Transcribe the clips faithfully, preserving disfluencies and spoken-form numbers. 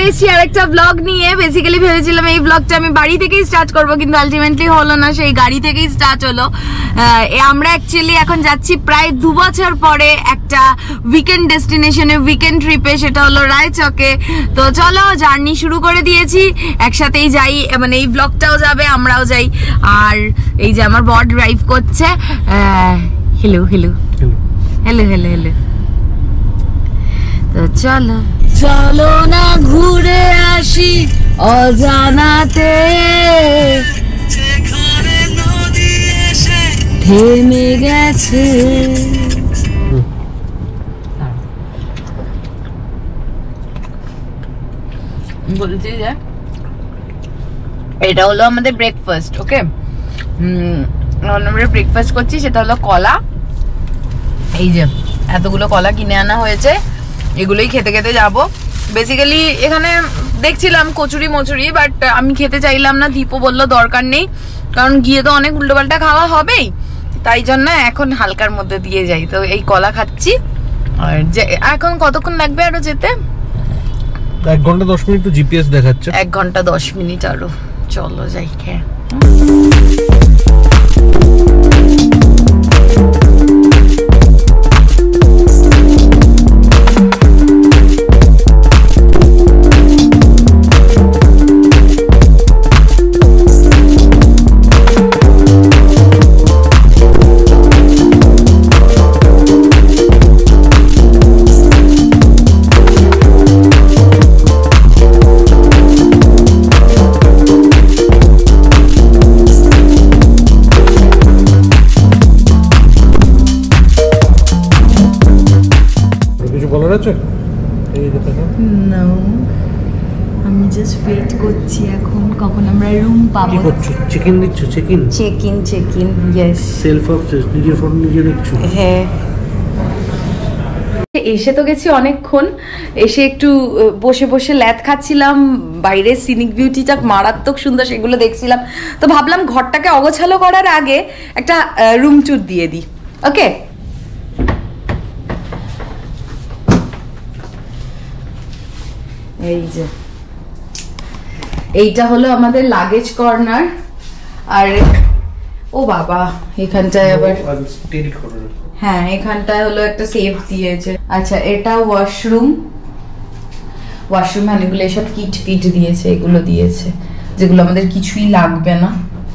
এসেছি আরেকটা ব্লগ নিয়ে। বেসিক্যালি ভেবেছিলাম এই ব্লগটা আমি বাড়ি থেকেই স্টার্ট করব, কিন্তু আলটিমেটলি হলো না, সেই গাড়ি থেকেই স্টার্ট হলো। আমরা অ্যাকচুয়ালি এখন যাচ্ছি প্রায় দু বছর পরে একটা উইকেন্ড ডেস্টিনেশনে, উইকেন্ড ট্রিপে, সেটা হলো রায়চকে। তো চলো জার্নি শুরু করে দিয়েছি, একসাথেই যাই, মানে এই ব্লগটাও যাবে, আমরাও যাই। আর এই যে আমার বর ড্রাইভ করছে। Hello hello hello hello hello তো চলো চলো না ঘুরে আসি অজানাতে, থেমে গেছে। বলছি যে এটা হলো আমাদের ব্রেকফাস্ট। ওকে, আমরা ব্রেকফাস্ট করছি, সেটা হলো কলা। এই যে এতগুলো কলা কিনে আনা হয়েছে, এগুলোই খেতে খেতে যাব। বেসিক্যালি এখানে দেখছিলাম কচুরি মচুরি, বাট আমি খেতে চাইলাম না। দীপও বললো দরকার নেই, কারণ গিয়ে তো অনেক উল্টোপাল্টা খাওয়া হবেই, তাই জন্য এখন হালকার মধ্যে দিয়ে যাই। তো এই কলা খাচ্ছি। আর যে এখন কতক্ষণ লাগবে আরো যেতে? এক ঘন্টা দশ মিনিট তো জিপিএস দেখাচ্ছে। এক ঘন্টা দশ মিনিট আরো, চলো যাই খেয়ে। আমি জাস্ট ওয়েট করছি এখন কখন আমরা রুম পাবো। কি করছো? চেক ইন দিচ্ছ? Check in check in check in yes. Self obsess, নিজের ফোন নিজে দেখছো? হ্যাঁ। এসে তো গেছি অনেকক্ষণ, এসে একটু বসে বসে ল্যাদ খাচ্ছিলাম, বাইরের সিনিক বিউটিটা মারাত্মক সুন্দর, সেগুলো দেখছিলাম। তো ভাবলাম ঘরটাকে অগোছালো করার আগে একটা রুম ট্যুর দিয়ে দিই। ওকে, এই যে এইটা হলো আমাদের লাগেজ কর্নার। আর ও বাবা, এখানটায় আবার হ্যাঁ এখানটায় হলো একটা সেফ দিয়েছে। আচ্ছা, এটা ওয়াশরুম। ওয়াশরুম অনেকগুলো এসব কিট ফিট দিয়েছে, এগুলো দিয়েছে যেগুলো আমাদের কিছুই লাগবে না।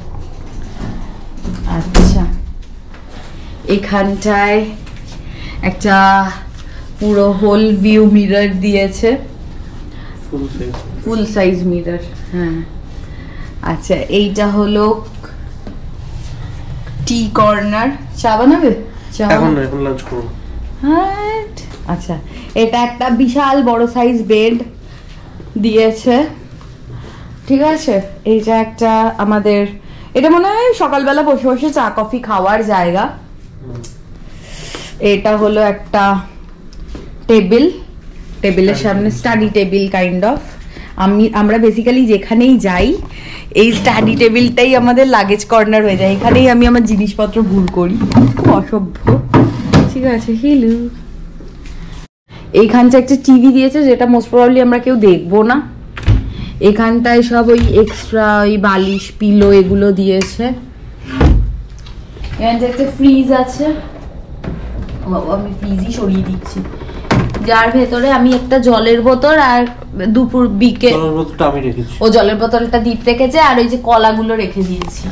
আচ্ছা, এখানটায় একটা পুরো হোল ভিউ মিরর দিয়েছে, ফুল সাইজ মিরর। হ্যাঁ, আচ্ছা, এইটা হলো টি কর্নার। চা বানাবে? চা এখন না, এখন লাঞ্চ করব। হ্যাঁ, আচ্ছা, এটা একটা বিশাল বড় সাইজ বেড দিয়েছে, ঠিক আছে। এইটা একটা আমাদের, এটা মনে হয় সকালবেলা বসে বসে চা কফি খাওয়ার জায়গা। এটা হলো একটা টেবিল, টেবিলের সামনে স্টাডি টেবিল কাইন্ড অফ। আমি আমরা বেসিক্যালি যেখানেই যাই এই স্টাডি টেবিলটাই আমাদের লাগেজ কর্নার হয়ে যায়, এখানেই আমি আমার জিনিসপত্র ভুল করি, খুব অসভ্য, ঠিক আছে। হিলু, এইখানটা একটা টিভি দিয়েছে যেটা মোস্ট প্রবাবলি আমরা কেউ দেখবো না। এখানটায় সব ওই এক্সট্রা ওই বালিশ পিলো এগুলো দিয়েছে। এখানটা একটা ফ্রিজ আছে, আমি ফ্রিজই সরিয়ে দিচ্ছি, যার ভেতরে আমি একটা জলের বোতল আর দুপুর বিকে ও জলের বোতলটা দ্বীপ রেখেছে, আর ওই যে কলাগুলো রেখে দিয়েছি।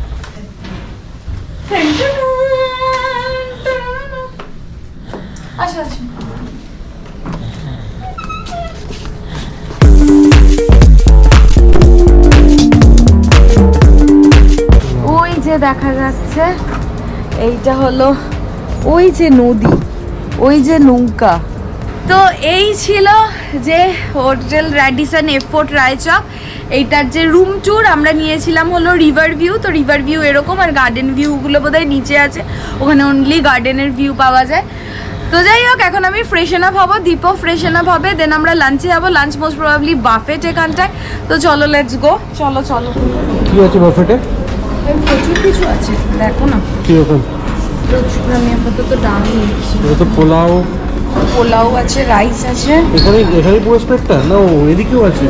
আচ্ছা আচ্ছা, ওই যে দেখা যাচ্ছে এইটা হলো ওই যে নদী, ওই যে নৌকা। তো এই ছিল যে হোটেল র্যাডিসন এফ ফোর্ট রায়চক, এইটার যে রুম ট্যুর আমরা নিয়েছিলাম হলো রিভার ভিউ। তো রিভার ভিউ এরকম, আর গার্ডেন ভিউগুলো বোধহয় নিচে আছে, ওখানে অনলি গার্ডেনের ভিউ পাওয়া যায়। তো যাই হোক, এখন আমি ফ্রেশন আপ হবো, দীপও ফ্রেশন আপ হবে, দেন আমরা লাঞ্চে যাবো। লাঞ্চ মোস্ট প্রবাবলি বাফেট এখানটায়। তো চলো লেটস গো, চলো চলো। কি আছে বাফেটে? প্রচুর কিছু আছে, দেখো না কি রকম? প্রচুর। আমি আপাতত ডাল নিচ্ছি। এটা তো পোলাও, পোলাও আছে, রাইস আছে। এখানে এখানে পুরো স্প্রেডটা না, ও এদিকেও আছে।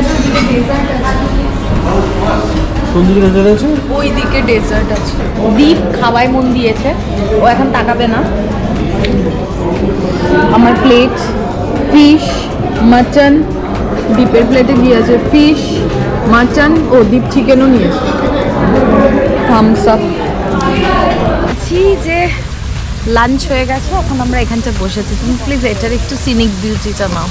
কোন দিকে ডেজার্ট আছে? ওই দিকে ডেজার্ট আছে। দীপ খাওয়ায় মন দিয়েছে, ও এখন তাকাবে না। আমার প্লেট ফিশ মাটন, দীপের প্লেটে কি আছে? ফিশ মাটন, ও দীপ চিকেনও নিয়েছে। Thums up. যে লাঞ্চ হয়ে গেছে, এখন আমরা এখানটা বসেছি। তুমি প্লিজ এটার একটু সিনিক বিউটিটা নাও।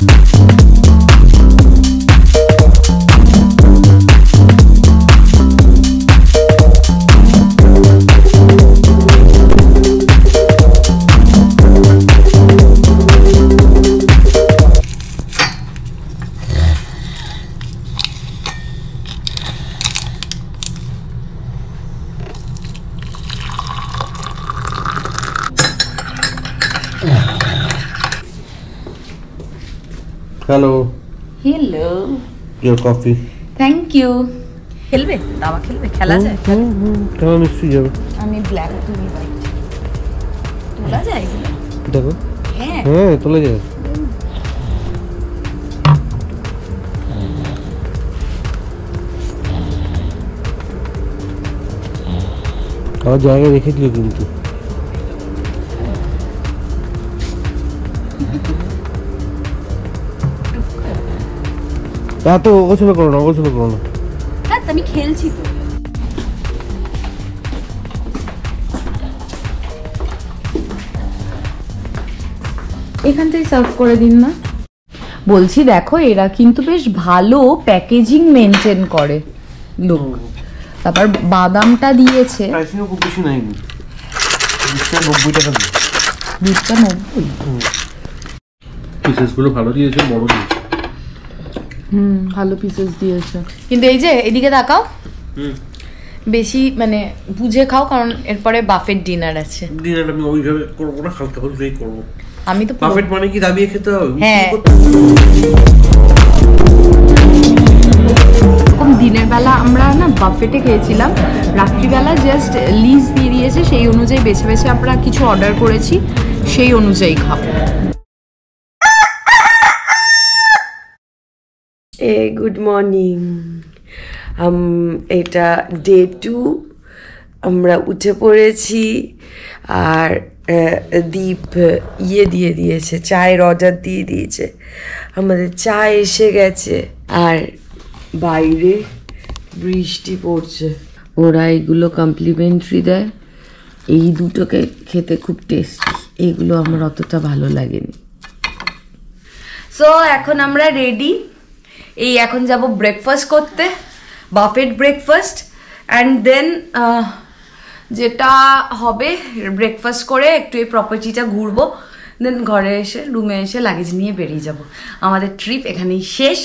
Hello hello, your coffee. Thank you. খেলবে? দাবা খেলবে? খেলা যায়? হুম হুম, কেমন মিষ্টি যাবে? আমি ব্ল্যাক, তুমি হোয়াইট। তোলা যায় এগুলো? দেখো। হ্যাঁ হ্যাঁ, তোলা যায়। আর জায়গায় রেখে দিল কিন্তু। এত অগোছালো করো না, অগোছালো করো না। হ্যাঁ, আমি খেলছি তো। এখান থেকে সার্ভ করে দিন না। বলছি দেখো, এরা কিন্তু বেশ ভালো প্যাকেজিং মেনটেন করে লোক। তারপর বাদামটা দিয়েছে। প্রাইসিংও খুব বেশি নাই, বিশটা নব্বই টাকা দিয়ে। বিশটা নব্বই। পিসেসগুলো ভালো দিয়েছে, বড় দিয়েছে। হুম, ভালো পিসেস দিয়েছে। কিন্তু এই যে এদিকে তাকাও, বেশি মানে বুঝে খাও, কারণ এরপরে বাফেট ডিনার আছে। ডিনার আমি ওইভাবে করবো না, হালকা হালকাই করবো। আমি তো বাফেট মানে কি দাবিয়ে খেতে হবে? হ্যাঁ, এরকম দিনের বেলা আমরা না বাফেটে খেয়েছিলাম, রাত্রিবেলা জাস্ট লিজ দিয়ে দিয়েছে, সেই অনুযায়ী বেছে বেছে আমরা কিছু অর্ডার করেছি, সেই অনুযায়ী খাবো। এ গুড মর্নিং। এটা ডে টু, আমরা উঠে পড়েছি। আর দীপ ইয়ে দিয়ে দিয়েছে, চায়ের অর্ডার দিয়ে দিয়েছে, আমাদের চা এসে গেছে। আর বাইরে বৃষ্টি পড়ছে। ওরা এগুলো কমপ্লিমেন্টারি দেয়, এই দুটোকে খেতে খুব টেস্টি, এইগুলো আমার অতটা ভালো লাগেনি। সো এখন আমরা রেডি, এই এখন যাব ব্রেকফাস্ট করতে, বাফেট ব্রেকফাস্ট। অ্যান্ড দেন যেটা হবে, ব্রেকফাস্ট করে একটু এই প্রপার্টিটা ঘুরবো, দেন ঘরে এসে রুমে এসে লাগেজ নিয়ে বেরিয়ে যাব। আমাদের ট্রিপ এখানেই শেষ।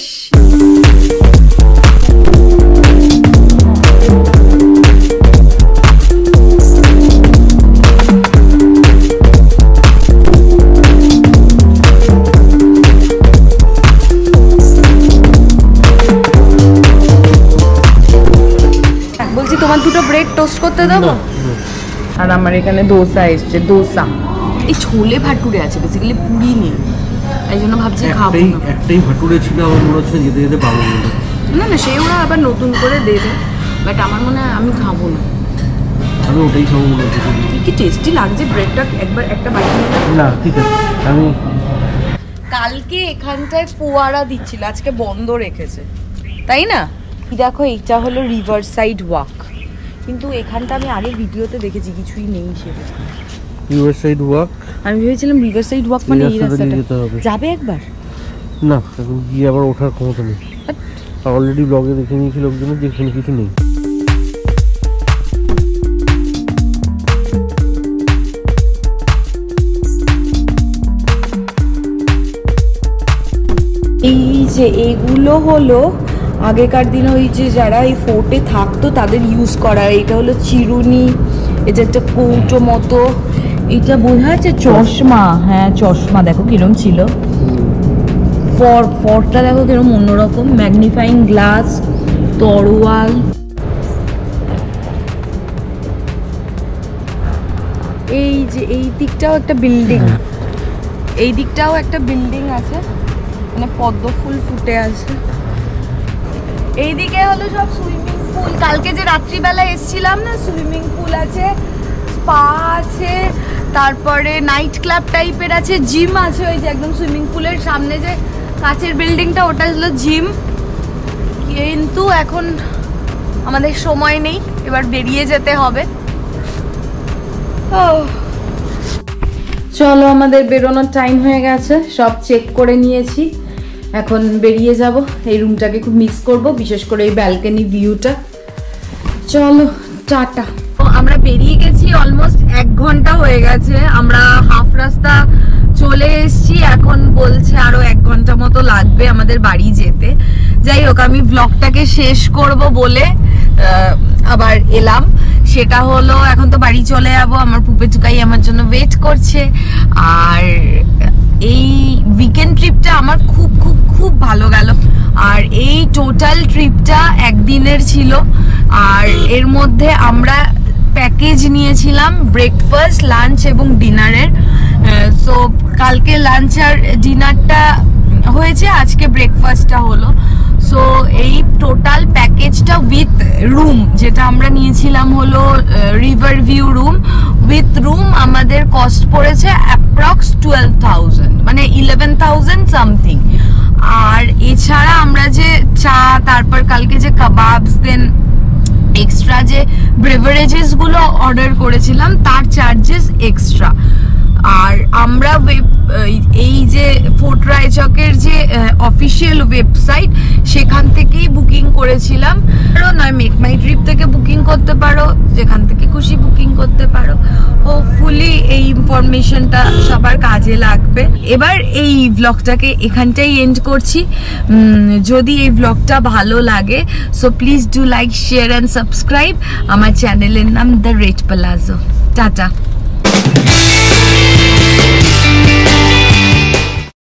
বলছি তোমার দুটো ব্রেড টোস্ট করতে দেবো? আর আমার এখানে দোসা এসছে, দোসা। এই ছোলে ভাটুরে আছে, বেসিক্যালি পুরি নেই, এই জন্য ভাবছি খাবো না। একটাই ভাটুরে ছিল, আমার মনে হচ্ছে যেতে যেতে পাবো না না, সেই ওরা আবার নতুন করে দেবে, বাট আমার মনে হয় আমি খাবো না। আমি ওটাই খাবো মনে হচ্ছে। কি টেস্টি লাগছে ব্রেডটা, একবার একটা বাইট না ঠিক আছে। আমি কালকে এখানটায় ফোয়ারা দিচ্ছিল, আজকে বন্ধ রেখেছে, তাই না? দেখো, এইটা হলো রিভার সাইড ওয়াক, কিন্তু এখানটা আমি আগের ভিডিওতে দেখেছি কিছুই নেই সেটা। রিভার সাইড ওয়াক, আমি ভেবেছিলাম রিভার সাইড ওয়াক মানে এই রাস্তাটা। যাবে একবার? না, এখন গিয়ে আবার ওঠার ক্ষমতা নেই। অলরেডি ব্লগে দেখে নিয়েছি লোকজনের যে এখানে কিছু নেই। এই যে এগুলো হলো আগেকার দিনে ওই যে যারা এই ফোর্টে থাকতো তাদের ইউজ করা। এটা হলো চিরুনি, এটা একটা কৌটো মতো, এটা বোঝা যাচ্ছে চশমা। হ্যাঁ চশমা, দেখো কিরম ছিল। ফর ফরটা দেখো কিরম অন্যরকম, ম্যাগনিফাইং গ্লাস, তরোয়াল। এই যে এই দিকটাও একটা বিল্ডিং, এই দিকটাও একটা বিল্ডিং আছে, মানে পদ্ম ফুল ফুটে আছে। এইদিকে হলো সব সুইমিং পুল, কালকে যে রাত্রিবেলা এসছিলাম না, সুইমিং পুল আছে, স্পা আছে, তারপরে নাইট ক্লাব টাইপের আছে, জিম আছে। ওই যে একদম সুইমিং পুলের সামনে যে কাঁচের বিল্ডিংটা, ওটা হলো জিম। কিন্তু এখন আমাদের সময় নেই, এবার বেরিয়ে যেতে হবে। চলো, আমাদের বেরোনোর টাইম হয়ে গেছে, সব চেক করে নিয়েছি, এখন বেরিয়ে যাব। এই রুমটাকে খুব মিস করব, বিশেষ করে এই ব্যালকনি ভিউটা। চলো, টাটা। আমরা বেরিয়ে গেছি, অলমোস্ট এক ঘন্টা হয়ে গেছে, আমরা হাফ রাস্তা চলে এসেছি। এখন বলছে আরো এক ঘন্টা মতো লাগবে আমাদের বাড়ি যেতে। যাই হোক, আমি ব্লগটাকে শেষ করব বলে আবার এলাম। সেটা হলো, এখন তো বাড়ি চলে যাবো, আমার পুপে টুকাই আমার জন্য ওয়েট করছে। আর এই উইকেন্ড ট্রিপটা আমার খুব খুব খুব ভালো গেল। আর এই টোটাল ট্রিপটা একদিনের ছিল, আর এর মধ্যে আমরা প্যাকেজ নিয়েছিলাম ব্রেকফাস্ট, লাঞ্চ এবং ডিনারের। সো কালকে লাঞ্চ আর ডিনারটা হয়েছে, আজকে ব্রেকফাস্টটা হলো। সো এই টোটাল প্যাকেজটা উইথ রুম যেটা আমরা নিয়েছিলাম হলো river view room, with room আমাদের কস্ট পড়েছে অ্যাপ্রক্স টুয়েলভ থাউজেন্ড, মানে ইলেভেন থাউজেন্ড সামথিং। আর এছাড়া আমরা যে চা, তারপর কালকে যে কাবাবস, দেন এক্সট্রা যে বেভারেজেস গুলো অর্ডার করেছিলাম তার চার্জেস এক্সট্রা। আর আমরা এই যে ফোর্ট রায়চকের যে অফিসিয়াল ওয়েবসাইট, সেখান থেকেই বুকিং করেছিলাম। নয়, মেক মাই ট্রিপ থেকে বুকিং করতে পারো, যেখান থেকে খুশি বুকিং করতে পারো। হোপফুলি এই ইনফরমেশনটা সবার কাজে লাগবে। এবার এই ব্লগটাকে এখানটাই এন্ড করছি। যদি এই ব্লগটা ভালো লাগে, so please do like, share and subscribe. আমার চ্যানেলের নাম দ্য রেড প্লাজো। টাটা।